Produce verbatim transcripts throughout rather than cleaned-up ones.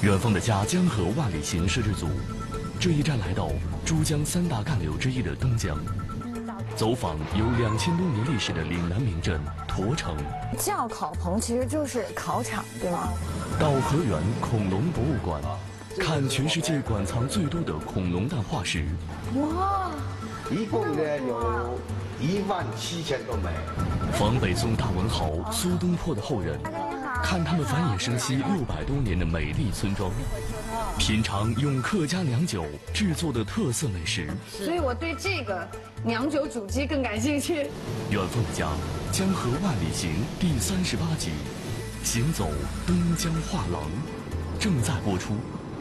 远方的家江河万里行摄制组，这一站来到珠江三大干流之一的东江，走访有两千多年历史的岭南名镇驼城。 叫烤棚其实就是考场，对吗？ 到河源恐龙博物馆，看全世界馆藏最多的恐龙蛋化石。 哇！ 一共呢有一万七千多枚。 访北宋大文豪苏东坡的后人，看他们繁衍生息六百多年的美丽村庄，品尝用客家娘酒制作的特色美食。 所以我对这个娘酒煮鸡更感兴趣。 远方的家，江河万里行第三十八集，行走东江画廊，正在播出。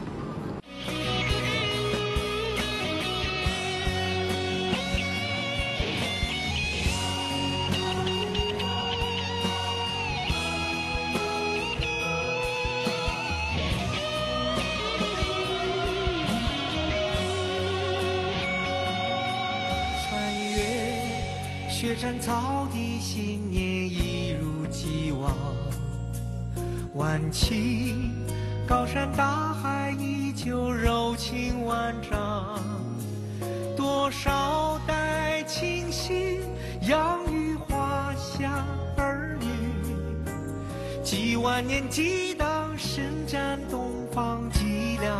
雪山草地，新年一如既往。万顷高山大海，依旧柔情万丈。多少代亲信养育华夏儿女，几万年激荡，伸展东方脊梁。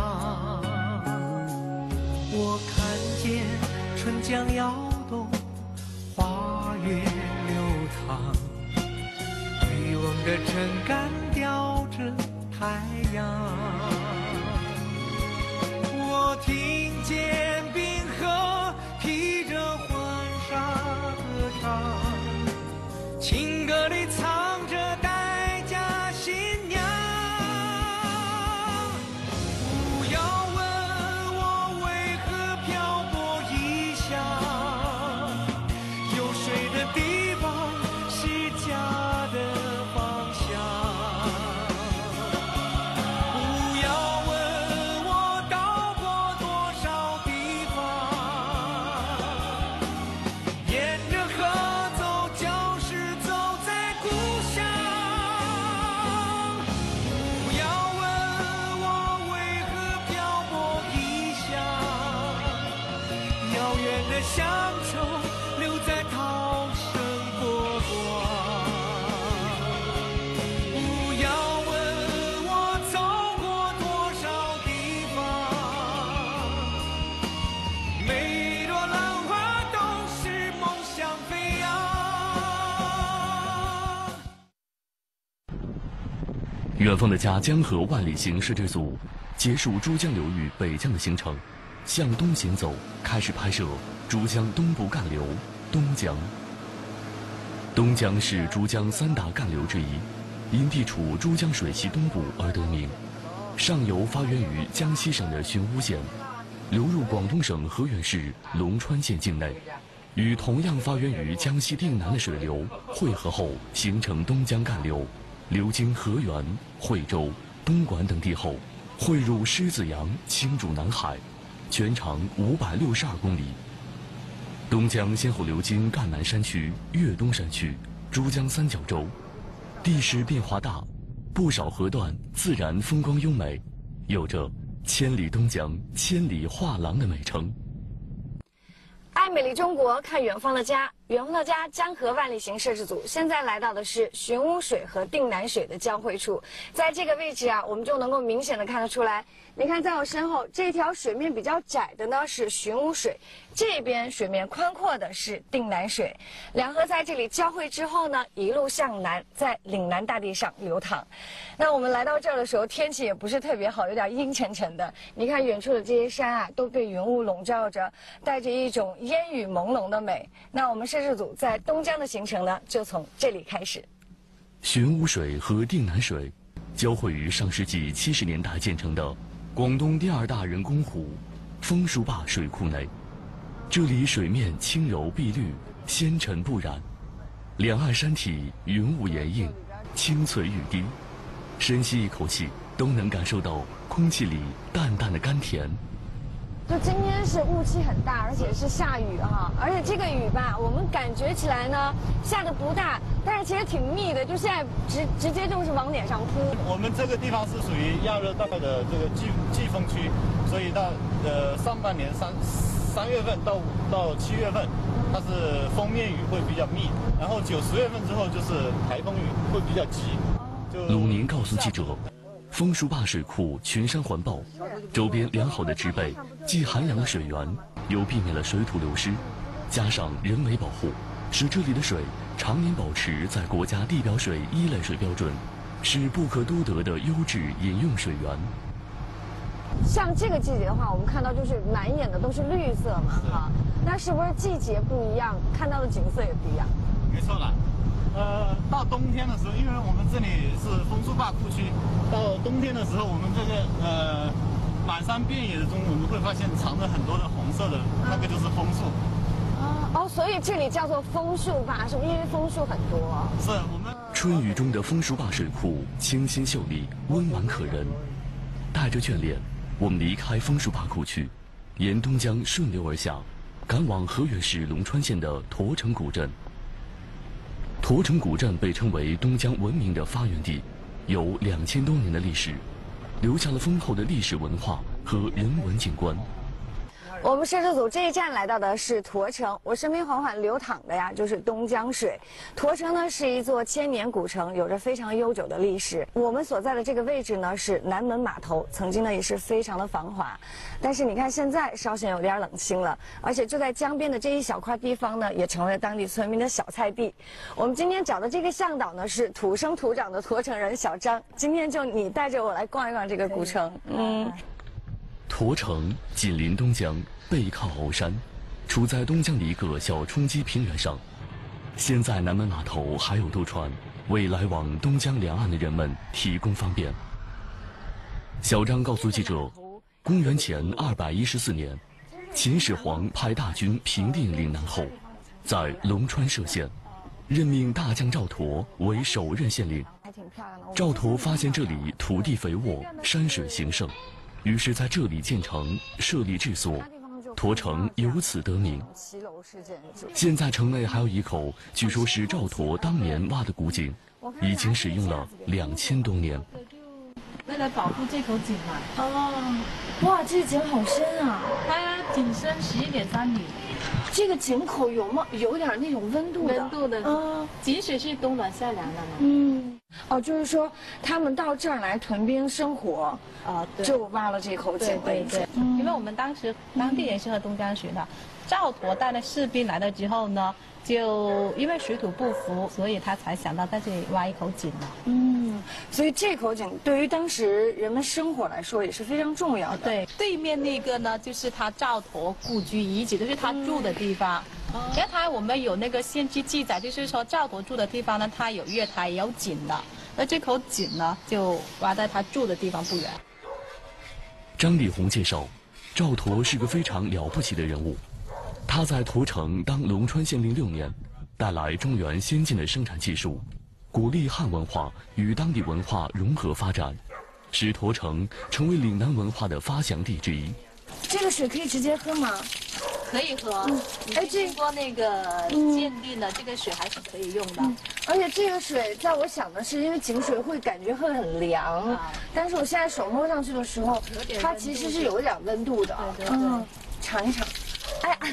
我看见春江摇动，花月流淌，渔翁的撑杆吊着太阳。我听见滨河披着婚纱歌唱，情歌里藏着待嫁新娘。不要问我为何漂泊异乡，有水的地方是家的方向。不要问我到过多少地方，沿着河走，就是走在故乡。不要问我为何漂泊异乡，遥远的乡愁留在涛声波光。不要问我走过多少地方，每朵浪花都是梦想飞扬。 远方的家江河万里行摄制组结束珠江流域北江的行程，向东行走，开始拍摄珠江东部干流东江。东江是珠江三大干流之一，因地处珠江水系东部而得名。上游发源于江西省的寻乌县，流入广东省河源市龙川县境内，与同样发源于江西定南的水流汇合后，形成东江干流，流经河源、惠州、东莞等地后，汇入狮子洋，倾注南海，全长五百六十二公里。东江先后流经赣南山区、粤东山区、珠江三角洲，地势变化大，不少河段自然风光优美，有着千里东江千里画廊的美称。 爱美丽中国，看远方的家，远方的家江河万里行摄制组现在来到的是寻乌水和定南水的交汇处，在这个位置啊，我们就能够明显的看得出来。你看，在我身后这条水面比较窄的呢是寻乌水，这边水面宽阔的是定南水。两河在这里交汇之后呢，一路向南，在岭南大地上流淌。那我们来到这儿的时候，天气也不是特别好，有点阴沉沉的。你看远处的这些山啊，都被云雾笼罩着，带着一种烟雨朦胧的美。那我们摄制组在东江的行程呢，就从这里开始。 寻乌水和定南水交汇于上世纪七十年代建成的广东第二大人工湖枫树坝水库内，这里水面轻柔碧绿，纤尘不染，两岸山体云雾掩映，清脆欲滴，深吸一口气都能感受到空气里淡淡的甘甜。 就今天是雾气很大，而且是下雨哈、啊，而且这个雨吧，我们感觉起来呢下的不大，但是其实挺密的，就现在直直接就是往脸上扑。 我们这个地方是属于亚热带的这个季季风区，所以到呃上半年三三月份到到七月份，它是锋面雨会比较密，然后九十月份之后就是台风雨会比较急。 鲁宁告诉记者。枫树坝水库群山环抱，周边良好的植被，既涵养了水源，又避免了水土流失，加上人为保护，使这里的水常年保持在国家地表水一类水标准，是不可多得的优质饮用水源。 像这个季节的话，我们看到就是满眼的都是绿色嘛，哈，那是不是季节不一样，看到的景色也不一样？ 没错了。呃，到冬天的时候，因为我们这里是枫树坝库区，到冬天的时候，我们这个呃满山遍野中，我们会发现藏着很多的红色的，那个就是枫树。 啊哦，所以这里叫做枫树坝，是不是因为枫树很多？ 是我们春雨中的枫树坝水库清新秀丽，温婉可人。带着眷恋，我们离开枫树坝库区，沿东江顺流而下，赶往河源市龙川县的驼城古镇。驼城古镇被称为东江文明的发源地，有两千多年的历史，留下了丰厚的历史文化和人文景观。 我们摄制组这一站来到的是驼城，我身边缓缓流淌的呀就是东江水。驼城呢是一座千年古城，有着非常悠久的历史。我们所在的这个位置呢是南门码头，曾经呢也是非常的繁华，但是你看现在稍显有点冷清了，而且就在江边的这一小块地方呢，也成为了当地村民的小菜地。我们今天找的这个向导呢是土生土长的驼城人小张，今天就你带着我来逛一逛这个古城。嗯。 驼城紧邻东江，背靠鳌山，处在东江的一个小冲积平原上。现在南门码头还有渡船，为来往东江两岸的人们提供方便。小张告诉记者，公元前二百一十四年，秦始皇派大军平定岭南后，在龙川设县，任命大将赵佗为首任县令。赵佗发现这里土地肥沃，山水形胜，于是在这里建城，设立治所，驼城由此得名。现在城内还有一口据说是赵佗当年挖的古井，已经使用了两千多年。 为了保护这口井嘛。 哦，哇，这个井好深啊！ 它井深十一点三米。 这个井口有吗？有点那种温度的。 温度的。嗯，井水是冬暖夏凉的嘛。 嗯。哦，就是说他们到这儿来屯兵生活， 啊，对， 就挖了这口井。 对对对。嗯，因为我们当时当地人是喝东江水的，赵佗带了士兵来了之后呢，就因为水土不服，所以他才想到在这里挖一口井的。 嗯，所以这口井对于当时人们生活来说也是非常重要的。 对，对面那个呢，就是他赵佗故居遗址，就是他住的地方。嗯，原来我们有那个先期记载，就是说赵佗住的地方呢，他有月台，也有井的。那这口井呢，就挖在他住的地方不远。 张丽红介绍，赵佗是个非常了不起的人物。他在驼城当龙川县令六年，带来中原先进的生产技术，鼓励汉文化与当地文化融合发展，使驼城成为岭南文化的发祥地之一。 这个水可以直接喝吗？ 可以喝。嗯，哎，经过那个鉴定的，这个水还是可以用的。嗯， 而且这个水，在我想的是，因为井水会感觉会很凉，啊，但是我现在手摸上去的时候，它其实是有一点温度的。 对对对。嗯， 尝一尝。哎呀，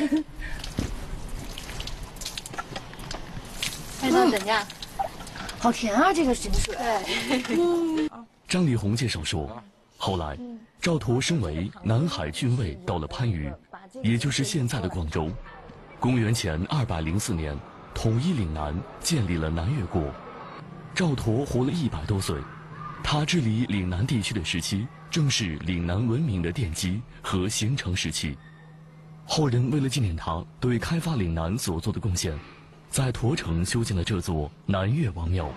味道怎样？ 嗯，好甜啊，这个井水。 对。 嗯。 张丽红介绍说，后来赵佗升为南海郡尉，到了番禺，也就是现在的广州。公元前二百零四年，统一岭南，建立了南越国。赵佗活了一百多岁，他治理岭南地区的时期，正是岭南文明的奠基和形成时期。后人为了纪念他对开发岭南所做的贡献，在驼城修建了这座南越王庙。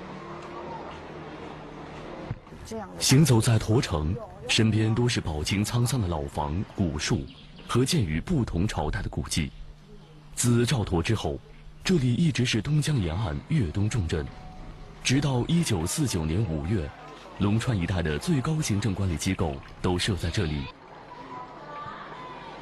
行走在驼城，身边都是饱经沧桑的老房、古树和建于不同朝代的古迹。自赵佗之后，这里一直是东江沿岸粤东重镇，直到一九四九年五月，龙川一带的最高行政管理机构都设在这里。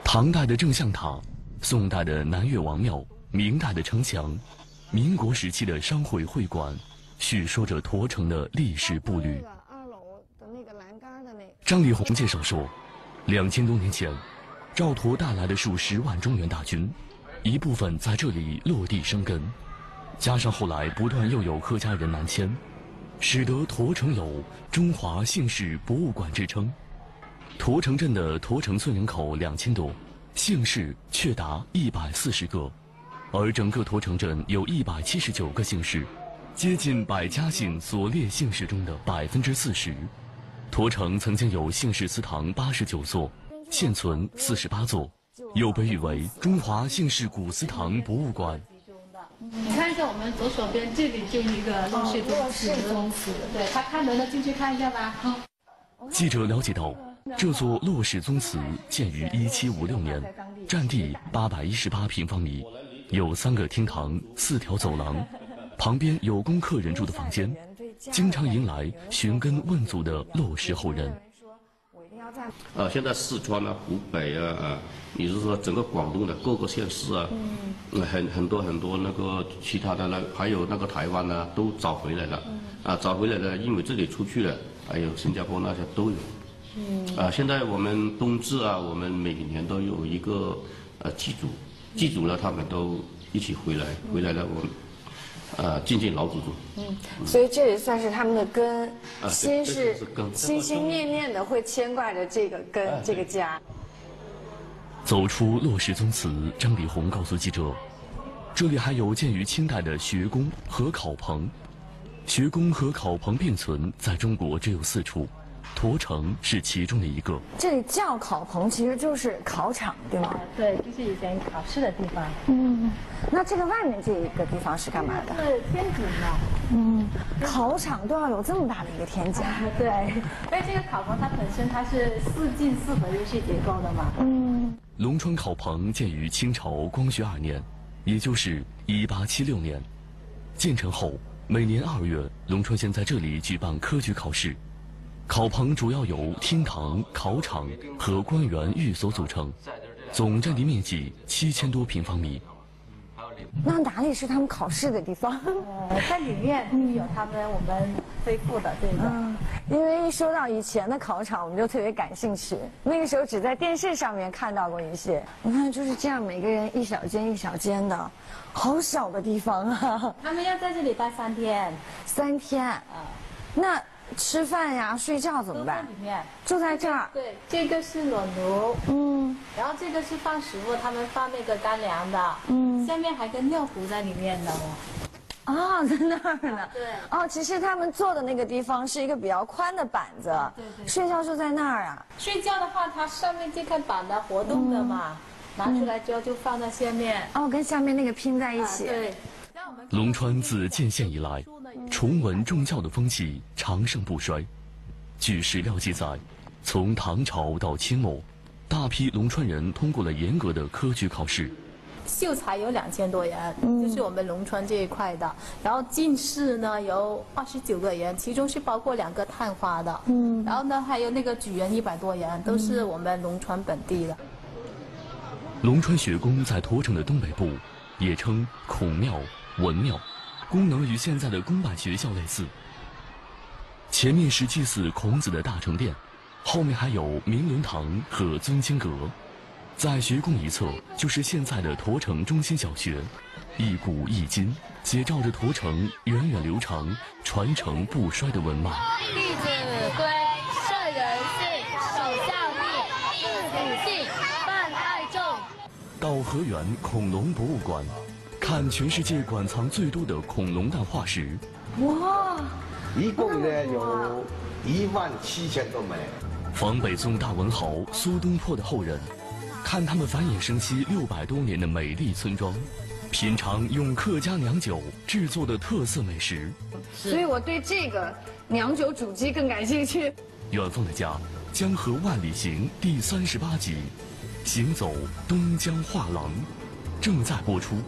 唐代的正向塔，宋代的南岳王庙，明代的城墙，民国时期的商会会馆，叙说着驼城的历史步履。 二楼的那个栏杆的那个。 张立宏介绍说，两千多年前，赵佗带来了数十万中原大军，一部分在这里落地生根，加上后来不断又有客家人南迁，使得驼城有中华姓氏博物馆之称。驼城镇的驼城村人口两千多，姓氏却达一百四十个，而整个驼城镇有一百七十九个姓氏，接近百家姓所列姓氏中的百分之四十。驼城曾经有姓氏祠堂八十九座，现存四十八座，又被誉为中华姓氏古祠堂博物馆。 你看一下我们左手边这里就一个陆氏宗祠，对，他开门了，进去看一下吧。 记者了解到，这座骆氏宗祠建于一七五六年，占地八百一十八平方米，有三个厅堂、四条走廊，旁边有供客人住的房间，经常迎来寻根问祖的骆氏后人。 呃，现在四川啊、湖北啊，啊，也就是说整个广东的各个县市啊，嗯，很很多很多那个其他的那还有那个台湾呢、啊，都找回来了，啊，找回来了，因为这里出去了，还有新加坡那些都有。嗯，啊，现在我们冬至啊，我们每年都有一个呃祭祖，祭祖了，他们都一起回来，回来了我们。呃，敬敬老祖宗。 嗯，所以这也算是他们的根， 啊、 心是是根心心念念的会牵挂着这个根、啊、这个家。 走出骆氏宗祠，张立宏告诉记者，这里还有建于清代的学宫和考棚，学宫和考棚并存，在中国只有四处。驼城是其中的一个。 这里叫考棚，其实就是考场，对吗？ 对，就是以前考试的地方。 嗯，那这个外面这一个地方是干嘛的？ 是天井嘛。 嗯，考场都要有这么大的一个天井。 对，因为这个考棚它本身它是四进四合一式结构的嘛。 嗯。 龙川考棚建于清朝光绪二年，也就是一八七六年。建成后，每年二月，龙川县在这里举办科举考试。考棚主要由厅堂、考场和官员寓所组成，总占地面积七千多平方米。 那哪里是他们考试的地方？ 呃，在里面有他们我们恢复的这个。 嗯，因为一说到以前的考场，我们就特别感兴趣。那个时候只在电视上面看到过一些。你看就是这样，每个人一小间一小间的，好小的地方啊。 他们要在这里待三天。 三天。啊，那。吃饭呀、睡觉怎么办？ 里面就在这儿。 对，这个是暖炉， 嗯， 然后这个是放食物，他们放那个干粮的，嗯，下面还跟尿壶在里面的哦。 啊，在那儿呢。 对。 哦，其实他们坐的那个地方是一个比较宽的板子， 对对。 睡觉就在那儿啊。 睡觉的话，它上面这块板的活动的嘛，拿出来之后就放在下面。 哦，跟下面那个拼在一起。 对。 龙川自建县以来，崇文重教的风气长盛不衰。据史料记载，从唐朝到清末，大批龙川人通过了严格的科举考试。 秀才有两千多人，嗯，就是我们龙川这一块的。然后进士呢有二十九个人，其中是包括两个探花的。嗯，然后呢还有那个举人一百多人，都是我们龙川本地的。 龙川学宫在驼城的东北部，也称孔庙、文庙，功能与现在的公办学校类似。前面是祭祀孔子的大成殿，后面还有明伦堂和尊经阁。在学宫一侧就是现在的驼城中心小学，一古一今，写照着驼城源远流长、传承不衰的文脉。 弟子规：圣人性，首孝悌，次笃信，泛爱众。 到河源恐龙博物馆，看全世界馆藏最多的恐龙蛋化石。 哇！ 一共呢有一万七千多枚。 仿北宋大文豪苏东坡的后人，看他们繁衍生息六百多年的美丽村庄，品尝用客家娘酒制作的特色美食。 所以我对这个娘酒煮鸡更感兴趣。 远方的家，江河万里行第三十八集，行走东江画廊，正在播出。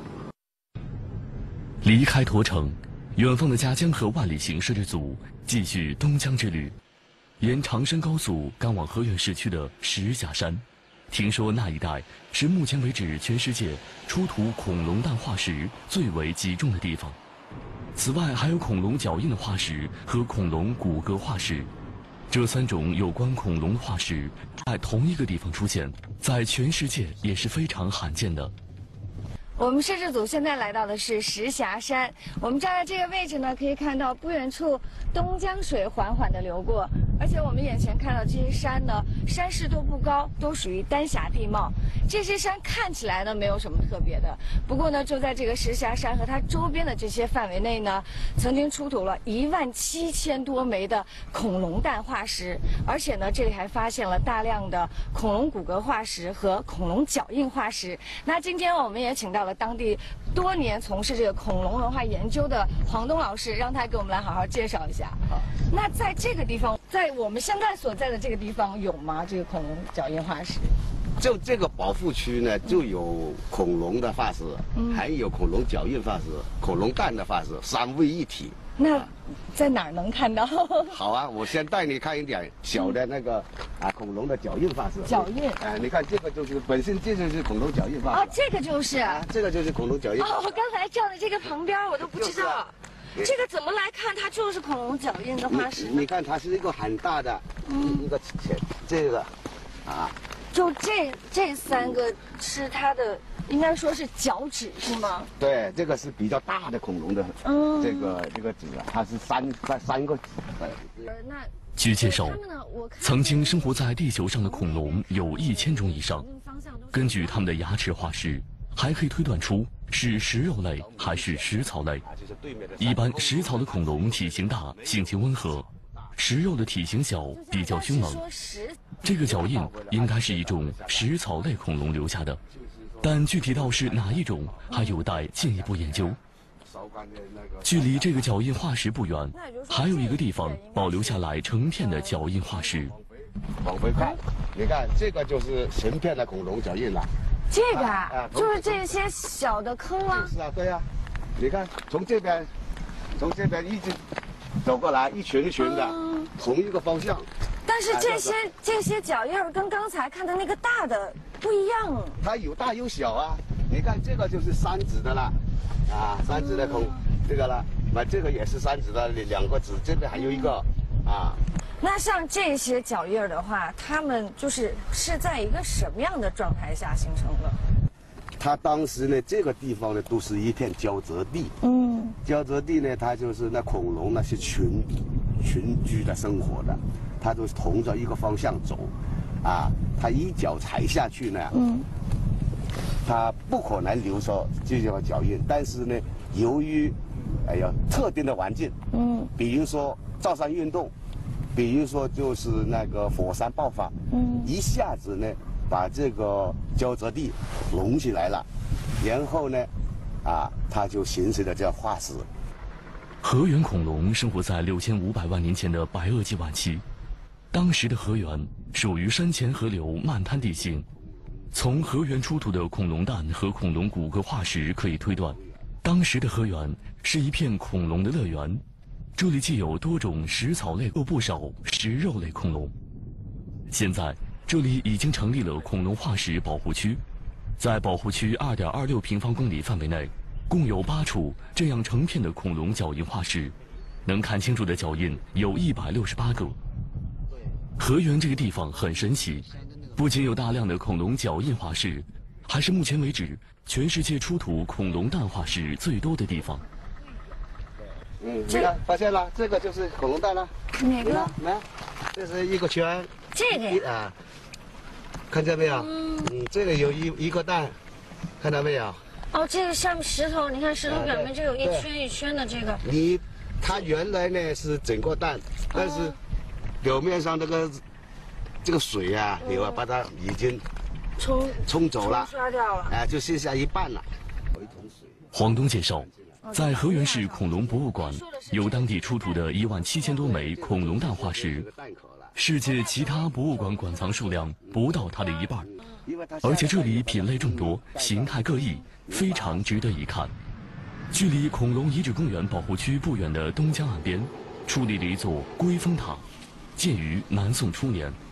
离开驼城，远方的家江河万里行摄制组继续东江之旅，沿长山高速赶往河源市区的石甲山。 听说那一带是目前为止全世界出土恐龙蛋化石最为集中的地方。此外，还有恐龙脚印的化石和恐龙骨骼化石。这三种有关恐龙的化石在同一个地方出现，在全世界也是非常罕见的。 我们摄制组现在来到的是石峡山，我们站在这个位置呢，可以看到不远处东江水缓缓地流过，而且我们眼前看到这些山呢，山势都不高，都属于丹霞地貌。这些山看起来呢没有什么特别的，不过呢，就在这个石峡山和它周边的这些范围内呢，曾经出土了一万七千多枚的恐龙蛋化石，而且呢，这里还发现了大量的恐龙骨骼化石和恐龙脚印化石。那今天我们也请到了当地多年从事这个恐龙文化研究的黄东老师，让他给我们来好好介绍一下。好，那在这个地方，在我们现在所在的这个地方有吗？这个恐龙脚印化石？ 就这个保护区呢，就有恐龙的化石，嗯、还有恐龙脚印化石、恐龙蛋的化石，三位一体。 那在哪儿能看到？ 好啊，我先带你看一点小的那个、嗯、啊恐龙的脚印化石。 脚印。 哎、啊，你看这个就是本身这就是恐龙脚印化石。 啊，这个就是。 啊，这个就是恐龙脚印。 哦，我刚才站在这个旁边，我都不知道。啊、这个怎么来看，它就是恐龙脚印的化石。 你, 你看，它是一个很大的，嗯，一个这个，啊。 就这这三个是它的，应该说是脚趾是吗？ 对，这个是比较大的恐龙的，嗯，这个这个趾啊，它是三三三个趾。呃， 那据介绍，曾经生活在地球上的恐龙有一千种以上。根据它们的牙齿化石，还可以推断出是食肉类还是食草类。一般食草的恐龙体型大，性情温和。食肉的体型小，比较凶猛。这个脚印应该是一种食草类恐龙留下的，但具体到是哪一种，还有待进一步研究。距离这个脚印化石不远，还有一个地方保留下来成片的脚印化石。 往回看，你看这个就是成片的恐龙脚印了。 这个啊，啊就是这些小的坑吗？ 是啊，对啊。你看，从这边，从这边一直走过来，一群一群的，嗯、同一个方向。 但是这些、啊、这些脚印跟刚才看的那个大的不一样。 它有大有小啊。你看这个就是三指的了，啊，三指的恐、嗯、这个了，那这个也是三指的，两个指，这边还有一个，啊。 那像这些脚印的话，它们就是是在一个什么样的状态下形成的？ 它当时呢，这个地方呢都是一片沼泽地。嗯，沼泽地呢，它就是那恐龙呢是群群居的生活的，它都是同着一个方向走，啊，它一脚踩下去呢，嗯，它不可能留下这些脚印，但是呢，由于哎呀特定的环境，嗯，比如说造山运动，比如说就是那个火山爆发，嗯，一下子呢。把这个沼泽地隆起来了，然后呢，啊，它就形成了这样化石。 河源恐龙生活在六千五百万年前的白垩纪晚期，当时的河源属于山前河流漫滩地形。从河源出土的恐龙蛋和恐龙骨骼化石可以推断，当时的河源是一片恐龙的乐园。这里既有多种食草类，又不少食肉类恐龙。现在。这里已经成立了恐龙化石保护区，在保护区 二点二六平方公里范围内，共有八处这样成片的恐龙脚印化石，能看清楚的脚印有一百六十八个。河源这个地方很神奇，不仅有大量的恐龙脚印化石，还是目前为止全世界出土恐龙蛋化石最多的地方。 嗯，你看，发现了，这个就是恐龙蛋了。 哪个？ 来，这是一个圈。 这个呀。 啊。看见没有？嗯，嗯，这里有一一个蛋，看到没有？ 哦，这个上面石头，你看石头表面就有一圈一圈的这个。 你，它原来呢是整个蛋，但是表面上这个这个水啊，你要把它已经冲冲走了， 刷掉了， 哎，就剩下一半了。有一桶水。 黄东介绍，在河源市恐龙博物馆有当地出土的一万七千多枚恐龙蛋化石。世界其他博物馆馆藏数量不到它的一半，而且这里品类众多，形态各异，非常值得一看。距离恐龙遗址公园保护区不远的东江岸边，矗立了一座龟峰塔，建于南宋初年。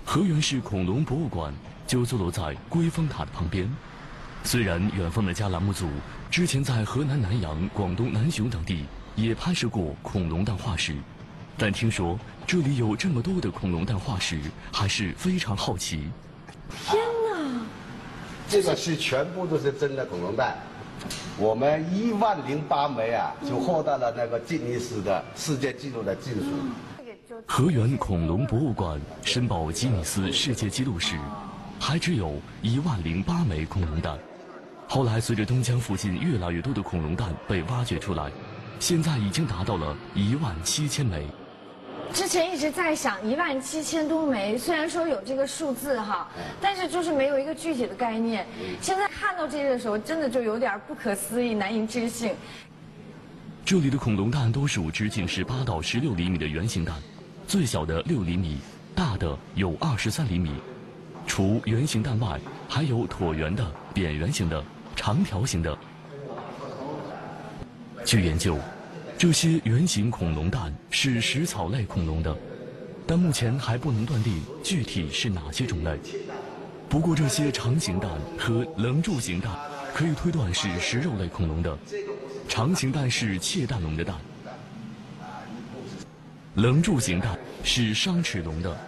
河源市恐龙博物馆就坐落在龟峰塔的旁边。虽然远方的家栏目组之前在河南南阳、广东南雄等地也拍摄过恐龙蛋化石，但听说这里有这么多的恐龙蛋化石，还是非常好奇。 天哪！ 这个是全部都是真的恐龙蛋，我们一万零八枚啊，就获得了那个吉尼斯的世界纪录的金属。 河源恐龙博物馆申报吉尼斯世界纪录时，还只有一万零八枚恐龙蛋。后来随着东江附近越来越多的恐龙蛋被挖掘出来，现在已经达到了一万七千枚。 之前一直在想一万七千多枚，虽然说有这个数字哈，但是就是没有一个具体的概念。现在看到这个的时候，真的就有点不可思议、难以置信。 这里的恐龙蛋都属直径是八到十六厘米的圆形蛋，最小的六厘米，大的有二十三厘米。除圆形蛋外，还有椭圆的、扁圆形的、长条形的。据研究，这些圆形恐龙蛋是食草类恐龙的，但目前还不能断定具体是哪些种类。不过这些长形蛋和棱柱形蛋可以推断是食肉类恐龙的。长形蛋是窃蛋龙的蛋，棱柱形蛋是商齿龙的。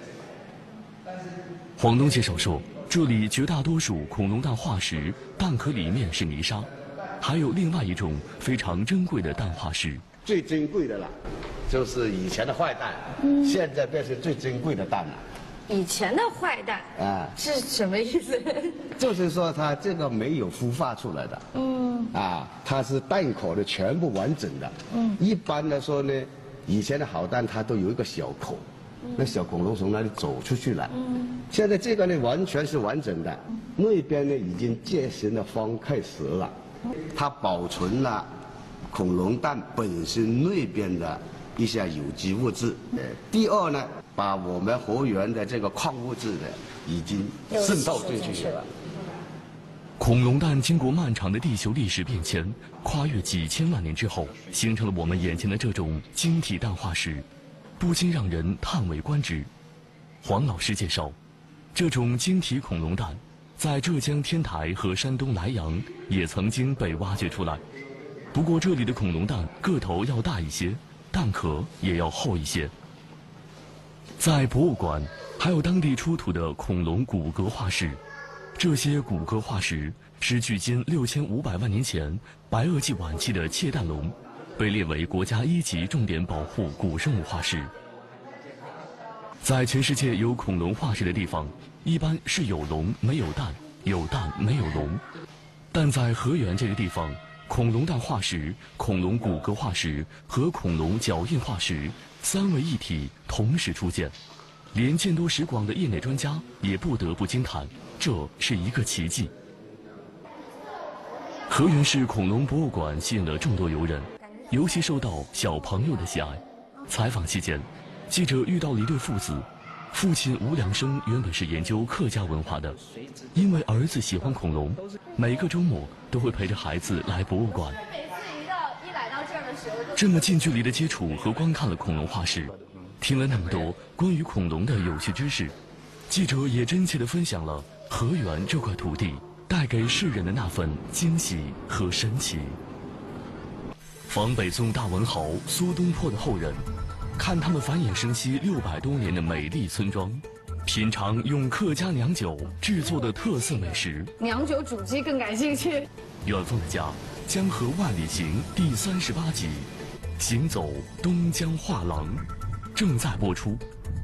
黄东介绍说，这里绝大多数恐龙蛋化石蛋壳里面是泥沙，还有另外一种非常珍贵的蛋化石。 最珍贵的了，就是以前的坏蛋，嗯、现在变成最珍贵的蛋了。 以前的坏蛋啊，是什么意思？ 就是说它这个没有孵化出来的，嗯，啊，它是蛋壳的全部完整的，嗯，一般来说呢，以前的好蛋它都有一个小口，嗯、那小恐龙从那里走出去了，嗯，现在这个呢完全是完整的，嗯、那边呢已经进行了方块石了，它保存了恐龙蛋本身那边的一些有机物质，呃，第二呢。把我们河源的这个矿物质的已经渗透进去了。 恐龙蛋经过漫长的地球历史变迁，跨越几千万年之后，形成了我们眼前的这种晶体蛋化石，不禁让人叹为观止。黄老师介绍，这种晶体恐龙蛋在浙江天台和山东莱阳也曾经被挖掘出来，不过这里的恐龙蛋个头要大一些，蛋壳也要厚一些。在博物馆，还有当地出土的恐龙骨骼化石。这些骨骼化石是距今六千五百万年前白垩纪晚期的窃蛋龙，被列为国家一级重点保护古生物化石。在全世界有恐龙化石的地方，一般是有龙没有蛋，有蛋没有龙。但在河源这个地方，恐龙蛋化石、恐龙骨骼化石和恐龙脚印化石三位一体同时出现，连见多识广的业内专家也不得不惊叹，这是一个奇迹。河源市恐龙博物馆吸引了众多游人，尤其受到小朋友的喜爱。采访期间，记者遇到了一对父子，父亲吴良生原本是研究客家文化的，因为儿子喜欢恐龙，每个周末都会陪着孩子来博物馆。这么近距离的接触和观看了恐龙化石，听了那么多关于恐龙的有趣知识，记者也真切地分享了河源这块土地带给世人的那份惊喜和神奇。仿北宋大文豪苏东坡的后人，看他们繁衍生息六百多年的美丽村庄，品尝用客家娘酒制作的特色美食。 娘酒煮鸡更感兴趣。 远方的家，江河万里行第三十八集，行走东江画廊，正在播出。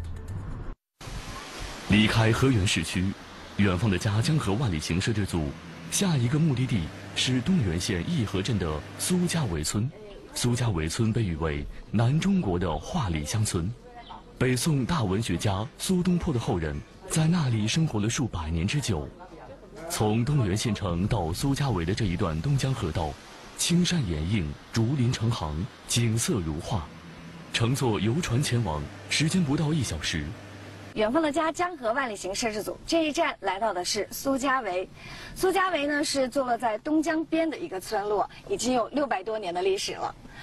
离开河源市区，远方的家江河万里行摄制组下一个目的地是东源县义和镇的苏家围村。苏家围村被誉为南中国的画里乡村，北宋大文学家苏东坡的后人在那里生活了数百年之久。从东源县城到苏家围的这一段东江河道，青山掩映，竹林成行，景色如画。乘坐游船前往，时间不到一小时。 远方的家江河万里行摄制组这一站来到的是苏家围。苏家围呢是坐落在东江边的一个村落，已经有六百多年的历史了。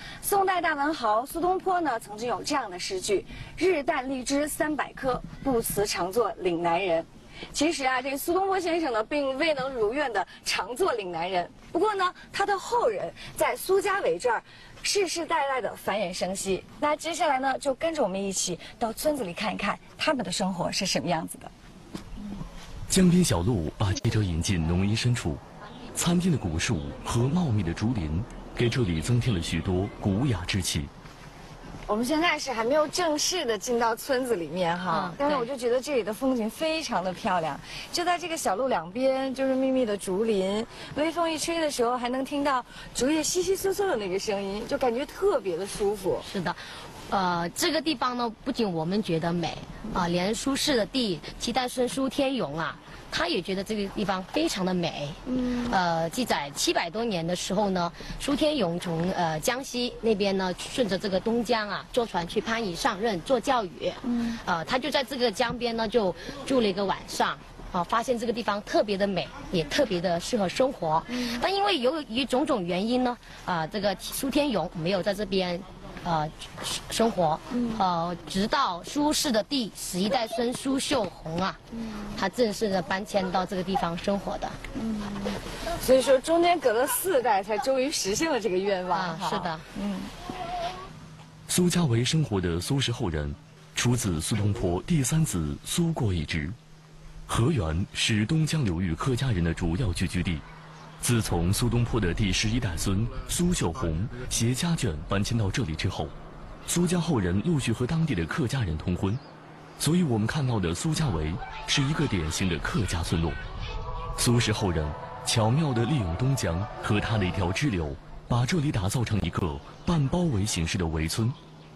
宋代大文豪苏东坡呢，曾经有这样的诗句：“日啖荔枝三百颗，不辞常作岭南人。”其实啊，这个苏东坡先生呢，并未能如愿的常做岭南人。不过呢，他的后人在苏家围这儿世世代代的繁衍生息。那接下来呢，就跟着我们一起到村子里看一看他们的生活是什么样子的。 江边小路把记者引进农荫深处，参天的古树和茂密的竹林给这里增添了许多古雅之气。 我们现在是还没有正式的进到村子里面哈，嗯、但是我就觉得这里的风景非常的漂亮。就在这个小路两边，就是密密的竹林，微风一吹的时候，还能听到竹叶窸窸窣窣的那个声音，就感觉特别的舒服。 是的。呃，这个地方呢，不仅我们觉得美啊、呃，连苏轼的弟七代孙苏天永啊，他也觉得这个地方非常的美。嗯。呃，记载七百多年的时候呢，苏天永从呃江西那边呢，顺着这个东江啊，坐船去番禺上任做教语。嗯。呃，他就在这个江边呢，就住了一个晚上。啊，发现这个地方特别的美，也特别的适合生活。嗯。但因为由于种种原因呢，啊、呃，这个苏天永没有在这边。呃，生活，呃，直到苏轼的第十一代孙苏秀红啊，他正式的搬迁到这个地方生活的。嗯， 所以说中间隔了四代，才终于实现了这个愿望。 啊，是的，嗯。 苏家围生活的苏氏后人，出自苏东坡第三子苏过一支。河源是东江流域客家人的主要聚居地。自从苏东坡的第十一代孙苏秀红携家眷搬迁到这里之后，苏家后人陆续和当地的客家人通婚，所以我们看到的苏家围是一个典型的客家村落。苏氏后人巧妙地利用东江和它的一条支流，把这里打造成一个半包围形式的围村。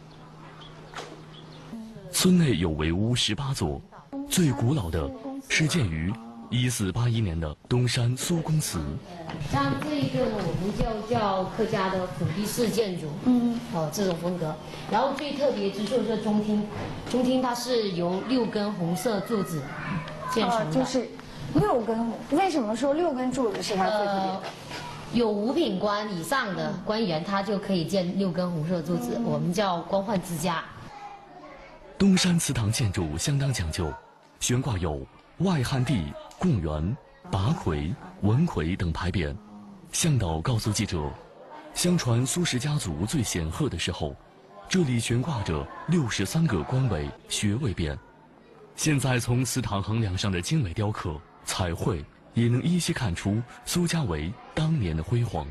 村内有围屋十八座，最古老的是建于一四八一年的东山苏公祠。 像这一个呢，我们就叫客家的府地式建筑，嗯，哦，这种风格。然后最特别之处是中厅，中厅它是由六根红色柱子建成的， 呃、就是六根。为什么说六根柱子是它最特别的？呃有五品官以上的官员，他就可以建六根红色柱子，我们叫官宦之家。 东山祠堂建筑相当讲究，悬挂有外汉地、贡元、拔魁、文魁等牌匾。向导告诉记者，相传苏氏家族最显赫的时候，这里悬挂着六十三个官位爵位匾。现在从祠堂横梁上的精美雕刻、彩绘，也能依稀看出苏家围当年的辉煌。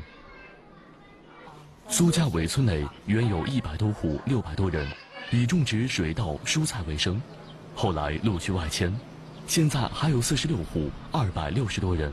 苏家围村内原有一百多户六百多人，以种植水稻、蔬菜为生，后来陆续外迁。现在还有四十六户，二百六十多人。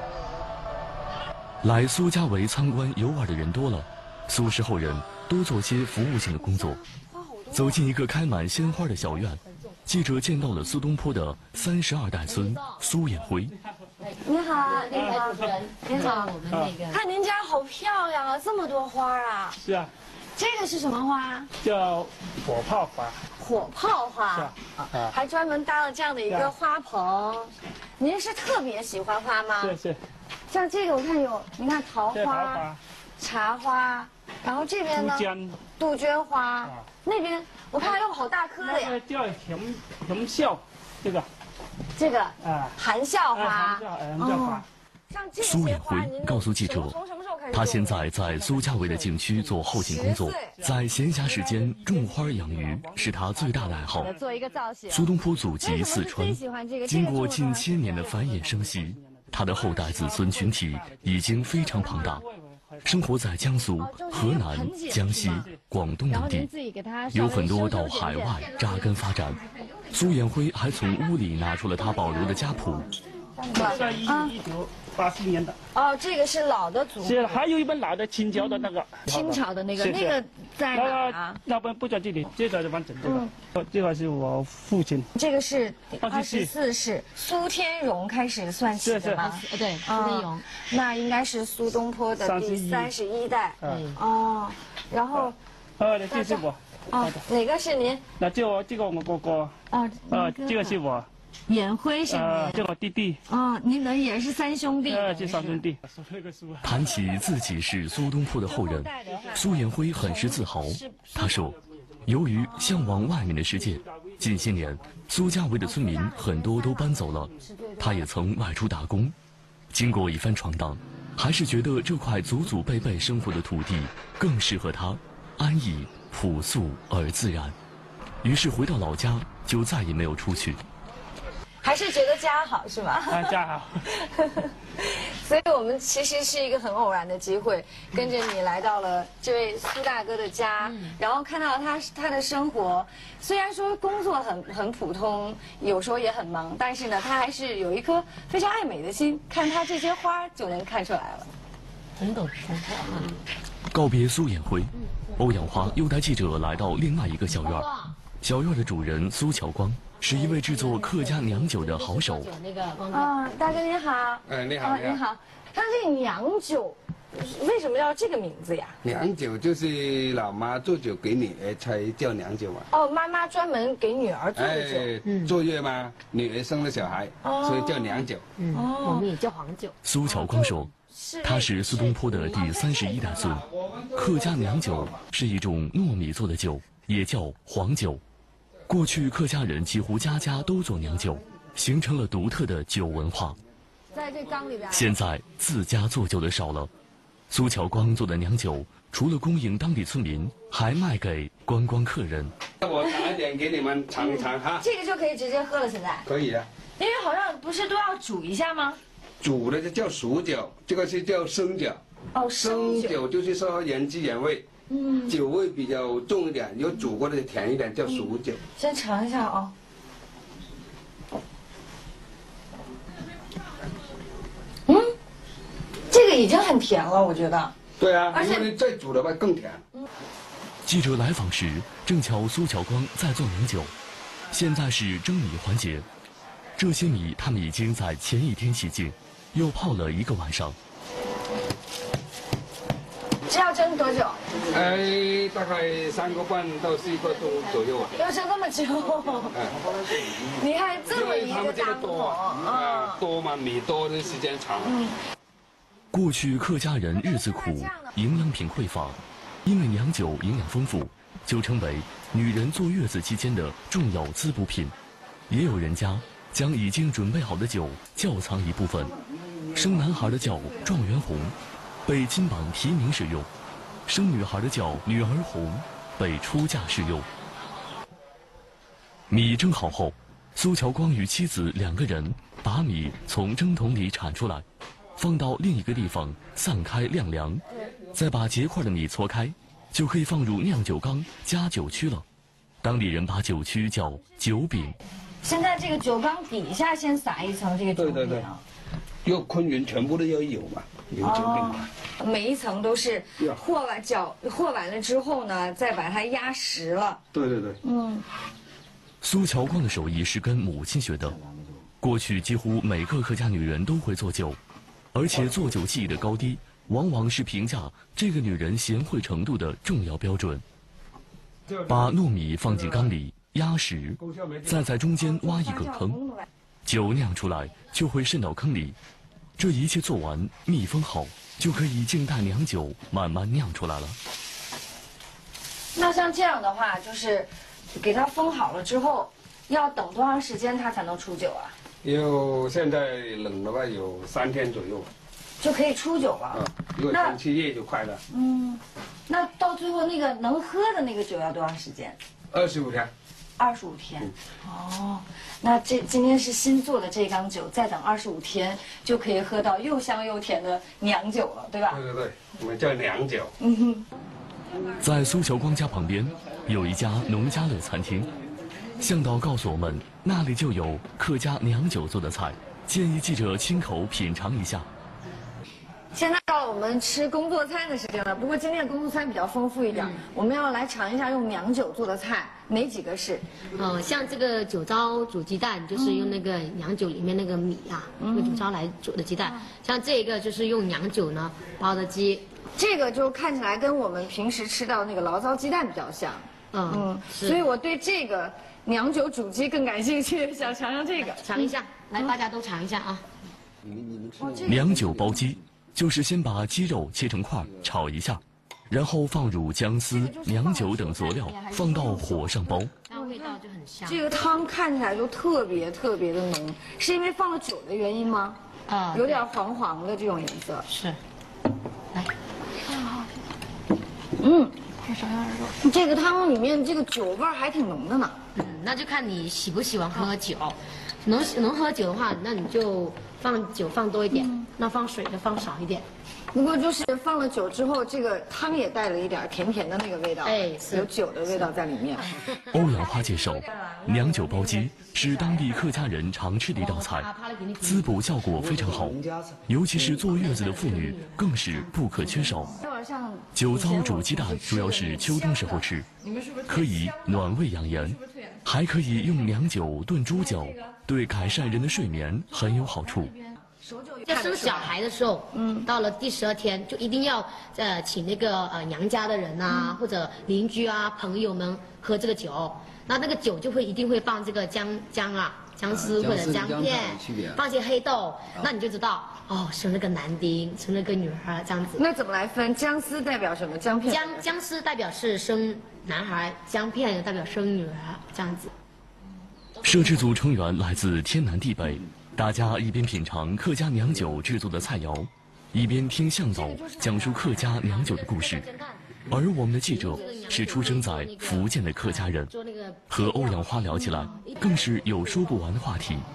来苏家围参观游玩的人多了，苏氏后人多做些服务性的工作。走进一个开满鲜花的小院，记者见到了苏东坡的三十二代孙苏彦辉。 你好，你好，你好， 我们那个看您家好漂亮啊，这么多花啊！ 是啊。 这个是什么花？ 叫火炮花。 火炮花， 是啊， 啊还专门搭了这样的一个花棚。您是特别喜欢花吗？ 是是。 像这个我看有，你看桃花、 桃花茶花，然后这边呢， 杜鹃、 杜鹃花，啊、那边我看还有好大颗的呀。 那个叫红红笑，这个。 这个啊， 含笑花。 含笑，含笑花。 苏彦辉告诉记者，他现在在苏家围的景区做后勤工作，在闲暇时间种花养鱼是他最大的爱好。苏东坡祖籍四川，经过近千年的繁衍生息，他的后代子孙群体已经非常庞大，生活在江苏、河南、江西、广东等地，有很多到海外扎根发展。苏彦辉还从屋里拿出了他保留的家谱。 在一一九八四年的哦，这个是老的族谱。 是，还有一本老的清朝的那个。 清朝的那个，那个在哪啊？ 那本不在这里，这个完整这个。这个是我父亲。 这个是二十四世苏天荣开始算起的吗？ 对，苏天荣。 那应该是苏东坡的第三十一代。哦，然后。 呃，这是我。 哦，哪个是您？ 那这我这个我哥哥。 哦。 呃，这个是我。 颜辉是啊， 你？ 叫我弟弟。 哦，你们也是三兄弟。 呃，这三兄弟。 谈起自己是苏东坡的后人，苏颜辉很是自豪。他说，由于向往外面的世界，近些年苏家围的村民很多都搬走了，他也曾外出打工。经过一番闯荡，还是觉得这块祖祖辈辈生活的土地更适合他，安逸、朴素而自然。于是回到老家，就再也没有出去。 还是觉得家好是吧？ 啊，家好。 所以我们其实是一个很偶然的机会，跟着你来到了这位苏大哥的家，嗯、然后看到他他的生活。虽然说工作很很普通，有时候也很忙，但是呢，他还是有一颗非常爱美的心。看他这些花就能看出来了， 很懂生活啊。 告别苏颜辉，欧阳华又带记者来到另外一个小院。小院的主人苏乔光是一位制作客家娘酒的好手。 啊，大哥你好。 哎，你好， 啊、你好。那这个娘酒为什么叫这个名字呀？ 娘酒就是老妈做酒给女儿才叫娘酒嘛。 哦，妈妈专门给女儿做的酒。 哎，嗯、坐月嘛，女儿生了小孩，哦、所以叫娘酒。 嗯，哦、我们也叫黄酒。 苏乔光说，他是苏东坡的第三十一代孙。客家娘酒是一种糯米做的酒，也叫黄酒。过去客家人几乎家家都做娘酒，形成了独特的酒文化。 在这缸里边。 现在自家做酒的少了，苏乔光做的娘酒除了供应当地村民，还卖给观光客人。 我拿一点给你们尝一尝哈。 这个就可以直接喝了，现在。 可以啊。 因为好像不是都要煮一下吗？ 煮的就叫熟酒，这个是叫生酒。 哦，生酒。 生酒就是说原汁原味。嗯，酒味比较重一点，有煮过的甜一点，叫熟酒。 嗯、先尝一下啊、哦。嗯，这个已经很甜了，我觉得。 对啊，而且再煮的话更甜。 嗯、 记者来访时，正巧苏乔光在做娘酒，现在是蒸米环节。这些米他们已经在前一天洗净，又泡了一个晚上。 这要蒸多久？ 哎，大概三个半到四个钟左右。 要蒸这么久？哎，你看这么一个大木桶啊，多嘛，米多的时间长。嗯。 过去客家人日子苦，营养品匮乏，因为娘酒营养丰富，就称为女人坐月子期间的重要滋补品。也有人家将已经准备好的酒窖藏一部分，生男孩的叫状元红，被金榜题名使用；生女孩的叫女儿红，被出嫁使用。米蒸好后，苏乔光与妻子两个人把米从蒸桶里铲出来，放到另一个地方散开晾凉，再把结块的米搓开，就可以放入酿酒缸加酒曲了。当地人把酒曲叫酒饼。 现在这个酒缸底下先撒一层这个酒饼。对对对。 要昆匀全部都要有嘛，有酒饼嘛。 哦、每一层都是和完搅和完了之后呢，再把它压实了。 对对对。 嗯。 苏乔光的手艺是跟母亲学的，过去几乎每个客家女人都会做酒，而且做酒技艺的高低，往往是评价这个女人贤惠程度的重要标准。把糯米放进缸里压实，再在中间挖一个坑，酒酿出来就会渗到坑里。这一切做完，密封好，就可以静待娘酒慢慢酿出来了。 那像这样的话，就是给它封好了之后，要等多长时间它才能出酒啊？ 有现在冷的话有三天左右， 就可以出酒了。 啊，如果前期夜就快了。 嗯，那到最后那个能喝的那个酒要多长时间？ 二十五天。 二十五天。哦，那这今天是新做的这缸酒，再等二十五天就可以喝到又香又甜的娘酒了，对吧？ 对对对，我们叫娘酒。 嗯哼。 在苏乔光家旁边有一家农家乐餐厅，向导告诉我们，那里就有客家娘酒做的菜，建议记者亲口品尝一下。 现在到了我们吃工作餐的时间了，不过今天的工作餐比较丰富一点，嗯、我们要来尝一下用娘酒做的菜，哪几个是？ 呃，像这个酒糟煮鸡蛋，就是用那个娘酒里面那个米啊，嗯、用酒糟来煮的鸡蛋。嗯、像这个就是用娘酒呢包的鸡， 这个就看起来跟我们平时吃到那个醪糟鸡蛋比较像。嗯，嗯所以我对这个娘酒煮鸡更感兴趣，想尝尝这个。 尝一下，来，大家都尝一下啊。 娘酒包鸡就是先把鸡肉切成块炒一下，然后放入姜丝、娘酒等佐料，放到火上煲。 那味道就很香。 这个汤看起来就特别特别的浓，是因为放了酒的原因吗？啊，有点黄黄的这种颜色。 是。来， 嗯，看啥样的？这个汤里面这个酒味还挺浓的呢。 嗯，那就看你喜不喜欢喝酒。能能喝酒的话，那你就放酒放多一点；嗯、那放水就放少一点。 不过就是放了酒之后，这个汤也带了一点甜甜的那个味道，哎，有酒的味道在里面。 欧阳花介绍，娘酒包鸡是当地客家人常吃的一道菜，滋补效果非常好，尤其是坐月子的妇女更是不可缺少。酒糟煮鸡蛋主要是秋冬时候吃，可以暖胃养颜，还可以用娘酒炖猪脚，对改善人的睡眠很有好处。 在生小孩的时候，嗯，到了第十二天就一定要呃请那个呃娘家的人啊、嗯、或者邻居啊朋友们喝这个酒，那那个酒就会一定会放这个姜姜啊姜丝或者姜片，放些黑豆，啊、那你就知道哦生了个男丁，生了个女儿这样子。 那怎么来分？姜丝代表什么？姜片？ 姜姜丝代表是生男孩，姜片代表生女儿这样子。 摄制组成员来自天南地北。大家一边品尝客家娘酒制作的菜肴，一边听向导讲述客家娘酒的故事。而我们的记者是出生在福建的客家人，和欧阳花聊起来更是有说不完的话题。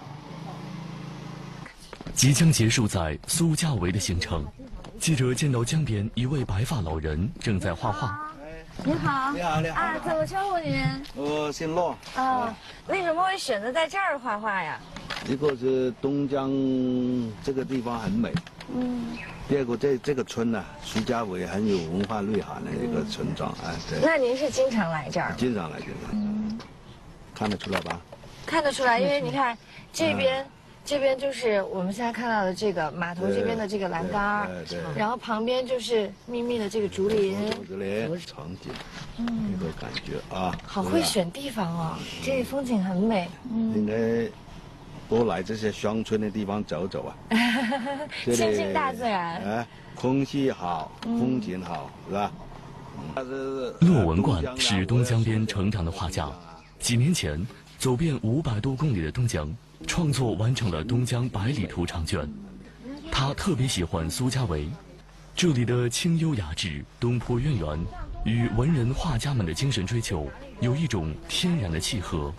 即将结束在苏家围的行程，记者见到江边一位白发老人正在画画。 你好， 你好，你好。 啊，怎么称呼您？ 我姓骆。 啊，为什么会选择在这儿画画呀？ 一个是东江这个地方很美，嗯。第二个，这这个村呢、啊，苏家围很有文化内涵的一个村庄，哎、嗯，对。 那您是经常来这儿？ 经常来，经常来。嗯。看得出来吧？ 看得出来，因为你看这边。嗯这边就是我们现在看到的这个码头这边的这个栏杆，然后旁边就是密密的这个竹林， 竹林场景，嗯，一个感觉啊。 好会选地方哦，这里风景很美。 嗯，应该多来这些乡村的地方走走啊， 亲近大自然。 哎，空气好，风景好，是吧？ 骆文冠是东江边成长的画家，几年前走遍五百多公里的东江。创作完成了《东江百里图》长卷，他特别喜欢苏家围，这里的清幽雅致、东坡渊源，与文人画家们的精神追求有一种天然的契合。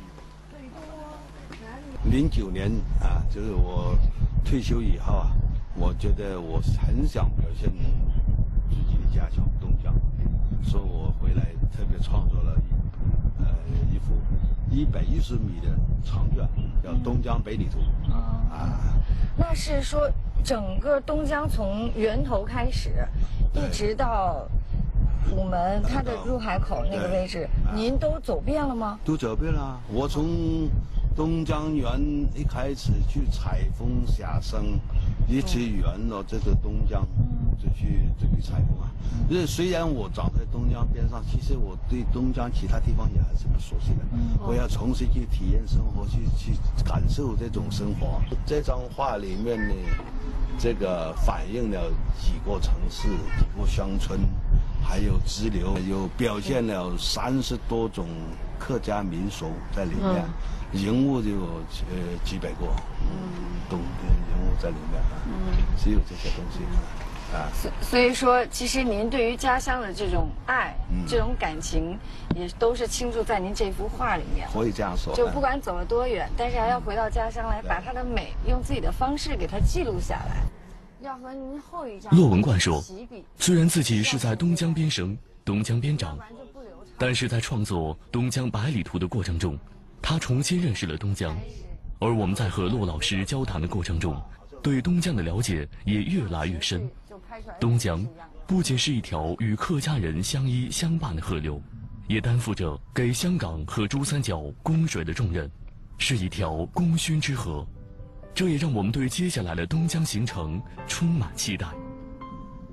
零九年啊，就是我退休以后啊，我觉得我很想表现自己的家乡东江，所以我回来特别创作了一呃一幅一百一十米的长卷。叫《东江百里图》啊，啊， 那是说整个东江从源头开始，一直到午门它的入海口那个位置，您都走遍了吗？ 都走遍了。我从东江源一开始去采风下生，一直沿了这个东江，就去就去采风啊。因为虽然我长在东江边上，其实我对东江其他地方也还是不熟悉的。我要重新去体验生活，去去感受这种生活。这张画里面呢，这个反映了几个城市、几个乡村，还有支流，有表现了三十多种客家民俗在里面。人物就有呃几百个，嗯，懂的人物在里面啊，嗯，只有这些东西啊。 所所以说，其实您对于家乡的这种爱、嗯、这种感情，也都是倾注在您这幅画里面。 可以这样说。 就不管走了多远，但是还要回到家乡来，把它的美用自己的方式给它记录下来。要和您后一张。 骆文冠说，虽然自己是在东江边生、东江边长，但是在创作《东江百里图》的过程中。他重新认识了东江，而我们在和骆老师交谈的过程中，对东江的了解也越来越深。东江不仅是一条与客家人相依相伴的河流，也担负着给香港和珠三角供水的重任，是一条功勋之河。这也让我们对接下来的东江行程充满期待。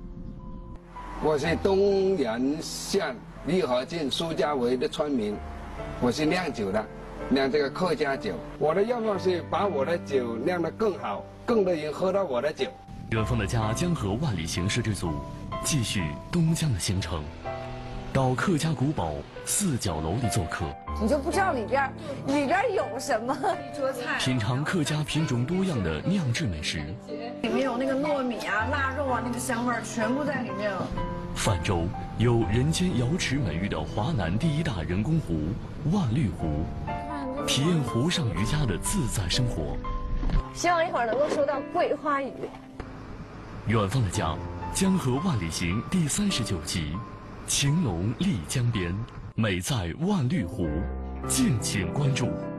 我是东源县利河郡苏家围的村民。 我是酿酒的，酿这个客家酒。我的愿望是把我的酒酿得更好，更多人喝到我的酒。 远方的家江河万里行摄制组继续东江的行程，到客家古堡四角楼里做客。 你就不知道里边里边有什么一桌菜， 品尝客家品种多样的酿制美食。 里面有那个糯米啊、腊肉啊，那个香味儿全部在里面了。 泛舟有人间瑶池美誉的华南第一大人工湖万绿湖，体验湖上渔家的自在生活。 希望一会儿能够收到桂花鱼。 远方的家，江河万里行第三十九集，晴隆丽江边，美在万绿湖，敬请关注。